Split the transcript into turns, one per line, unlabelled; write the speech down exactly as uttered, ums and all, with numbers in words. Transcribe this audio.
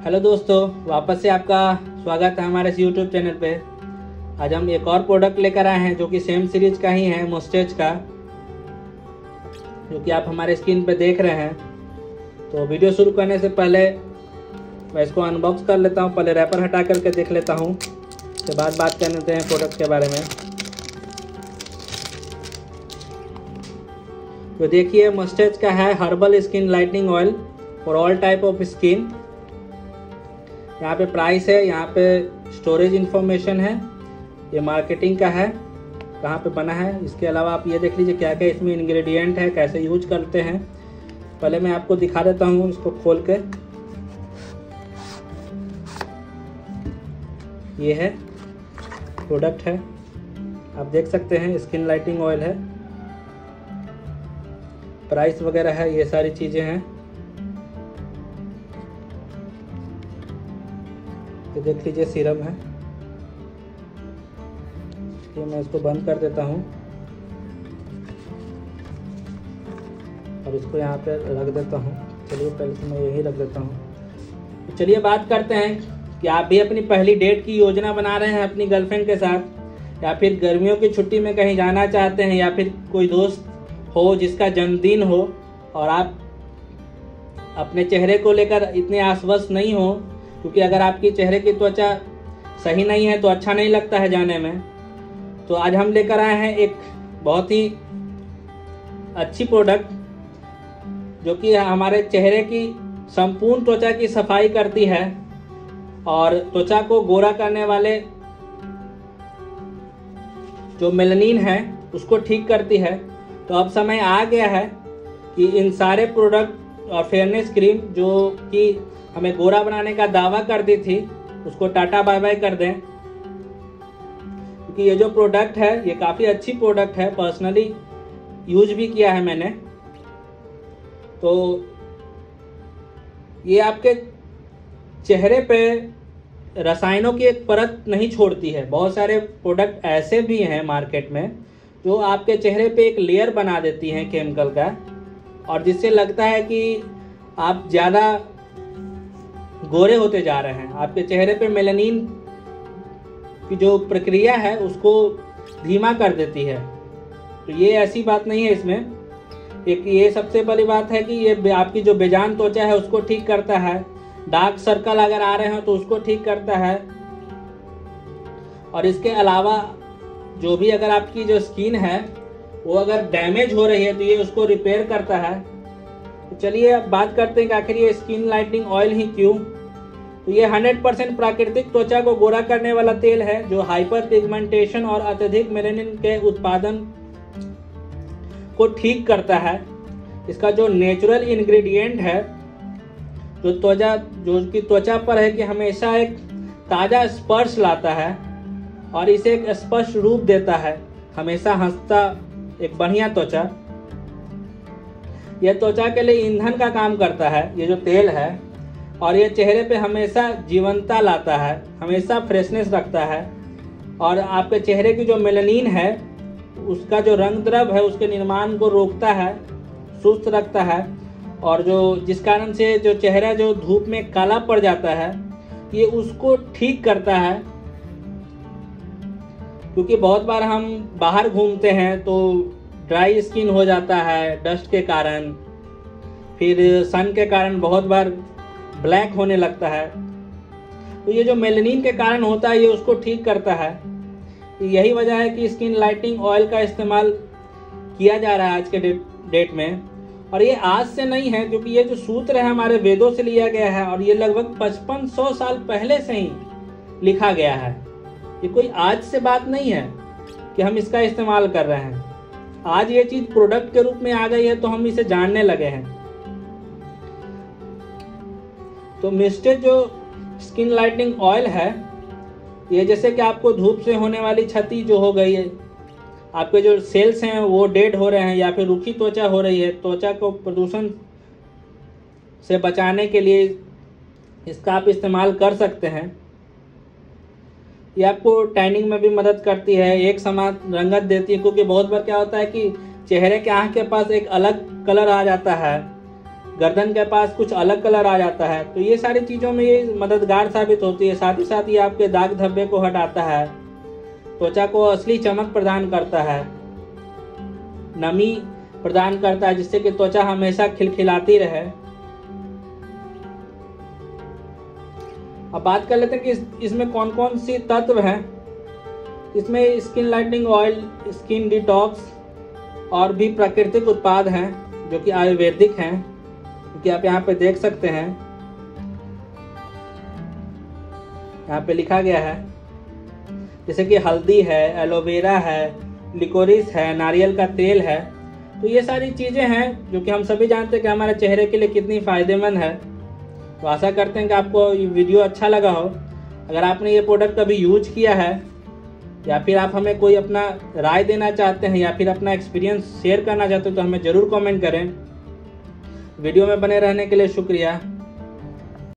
Hello दोस्तों, वापस से आपका स्वागत है हमारे इस यूट्यूब चैनल पे। आज हम एक और प्रोडक्ट लेकर आए हैं जो कि सेम सीरीज का ही है, मोस्टेज का, जो कि आप हमारे स्क्रीन पे देख रहे हैं। तो वीडियो शुरू करने से पहले मैं इसको अनबॉक्स कर लेता हूँ। पहले रैपर हटा करके देख लेता हूँ, उसके बाद बात कर लेते हैं प्रोडक्ट के बारे में। तो देखिए, मोस्टेज का है herbal skin lightening oil for all type of skin. यहाँ पे प्राइस है, यहाँ पे स्टोरेज इन्फॉर्मेशन है, ये मार्केटिंग का है, कहाँ पे बना है। इसके अलावा आप ये देख लीजिए क्या क्या इसमें इंग्रेडिएंट है, कैसे यूज करते हैं। पहले मैं आपको दिखा देता हूँ इसको खोल के। ये है प्रोडक्ट है, आप देख सकते हैं, स्किन लाइटिंग ऑयल है, प्राइस वगैरह है, ये सारी चीज़ें हैं। ये देख लीजिए सीरम है। ये मैं इसको बंद कर देता हूँ और इसको यहाँ पे रख देता हूँ। चलिए पहले तो मैं यही रख देता हूँ। तो चलिए बात करते हैं कि आप भी अपनी पहली डेट की योजना बना रहे हैं अपनी गर्लफ्रेंड के साथ, या फिर गर्मियों की छुट्टी में कहीं जाना चाहते हैं, या फिर कोई दोस्त हो जिसका जन्मदिन हो और आप अपने चेहरे को लेकर इतने आश्वस्त नहीं हो, क्योंकि अगर आपकी चेहरे की त्वचा सही नहीं है तो अच्छा नहीं लगता है जाने में। तो आज हम लेकर आए हैं एक बहुत ही अच्छी प्रोडक्ट जो कि हमारे चेहरे की संपूर्ण त्वचा की सफाई करती है और त्वचा को गोरा करने वाले जो मेलानिन है उसको ठीक करती है। तो अब समय आ गया है कि इन सारे प्रोडक्ट और फेयरनेस क्रीम जो कि हमें गोरा बनाने का दावा करती थी उसको टाटा बाय बाय कर दें, क्योंकि ये जो प्रोडक्ट है ये काफ़ी अच्छी प्रोडक्ट है। पर्सनली यूज भी किया है मैंने। तो ये आपके चेहरे पे रसायनों की एक परत नहीं छोड़ती है। बहुत सारे प्रोडक्ट ऐसे भी हैं मार्केट में जो आपके चेहरे पे एक लेयर बना देती हैं केमिकल का, और जिससे लगता है कि आप ज़्यादा गोरे होते जा रहे हैं। आपके चेहरे पे मेलानिन की जो प्रक्रिया है उसको धीमा कर देती है। तो ये ऐसी बात नहीं है इसमें। एक ये सबसे बड़ी बात है कि ये आपकी जो बेजान त्वचा है उसको ठीक करता है। डार्क सर्कल अगर आ रहे हो तो उसको ठीक करता है। और इसके अलावा जो भी अगर आपकी जो स्किन है वो अगर डैमेज हो रही है तो ये उसको रिपेयर करता है। तो चलिए अब बात करते हैं कि आखिर ये स्किन लाइटनिंग ऑयल ही क्यों। तो ये हंड्रेड परसेंट प्राकृतिक त्वचा को गोरा करने वाला तेल है जो हाइपर पिगमेंटेशन और अत्यधिक मेलानिन के उत्पादन को ठीक करता है। इसका जो नेचुरल इंग्रेडिएंट है जो त्वचा जो कि त्वचा पर है कि हमेशा एक ताज़ा स्पर्श लाता है और इसे एक स्पष्ट रूप देता है, हमेशा हंसता एक बढ़िया त्वचा। यह त्वचा के लिए ईंधन का काम करता है ये जो तेल है, और ये चेहरे पे हमेशा जीवंतता लाता है, हमेशा फ्रेशनेस रखता है। और आपके चेहरे की जो मेलानिन है उसका जो रंग द्रव है उसके निर्माण को रोकता है, सुस्त रखता है, और जो जिस कारण से जो चेहरा जो धूप में काला पड़ जाता है ये उसको ठीक करता है। क्योंकि बहुत बार हम बाहर घूमते हैं तो ड्राई स्किन हो जाता है डस्ट के कारण, फिर सन के कारण बहुत बार ब्लैक होने लगता है। तो ये जो मेलानिन के कारण होता है ये उसको ठीक करता है। यही वजह है कि स्किन लाइटनिंग ऑयल का इस्तेमाल किया जा रहा है आज के डेट डेट में। और ये आज से नहीं है, क्योंकि ये जो सूत्र है हमारे वेदों से लिया गया है और ये लगभग पचपन सौ साल पहले से ही लिखा गया है। ये कोई आज से बात नहीं है कि हम इसका इस्तेमाल कर रहे हैं। आज ये चीज प्रोडक्ट के रूप में आ गई है तो हम इसे जानने लगे हैं। तो मिस्टेज जो स्किन लाइटनिंग ऑयल है ये जैसे कि आपको धूप से होने वाली क्षति जो हो गई है, आपके जो सेल्स हैं वो डेड हो रहे हैं, या फिर रूखी त्वचा हो रही है, त्वचा को प्रदूषण से बचाने के लिए इसका आप इस्तेमाल कर सकते हैं। ये आपको टैनिंग में भी मदद करती है, एक समान रंगत देती है। क्योंकि बहुत बार क्या होता है कि चेहरे के आँख के पास एक अलग कलर आ जाता है गर्दन के पास कुछ अलग कलर आ जाता है, तो ये सारी चीज़ों में ये मददगार साबित होती है। साथ ही साथ ये आपके दाग धब्बे को हटाता है, त्वचा को असली चमक प्रदान करता है, नमी प्रदान करता है जिससे कि त्वचा हमेशा खिलखिलाती रहे। अब बात कर लेते हैं कि इस, इसमें कौन कौन सी तत्व हैं। इसमें skin lightening oil, skin detox और भी प्राकृतिक उत्पाद हैं जो कि आयुर्वेदिक हैं, क्योंकि आप यहाँ पे देख सकते हैं, यहाँ पे लिखा गया है जैसे कि हल्दी है, एलोवेरा है, लिकोरिस है, नारियल का तेल है। तो ये सारी चीज़ें हैं जो कि हम सभी जानते हैं कि हमारे चेहरे के लिए कितनी फ़ायदेमंद है। तो आशा करते हैं कि आपको ये वीडियो अच्छा लगा हो। अगर आपने ये प्रोडक्ट कभी यूज किया है या फिर आप हमें कोई अपना राय देना चाहते हैं या फिर अपना एक्सपीरियंस शेयर करना चाहते हो तो हमें ज़रूर कमेंट करें। वीडियो में बने रहने के लिए शुक्रिया।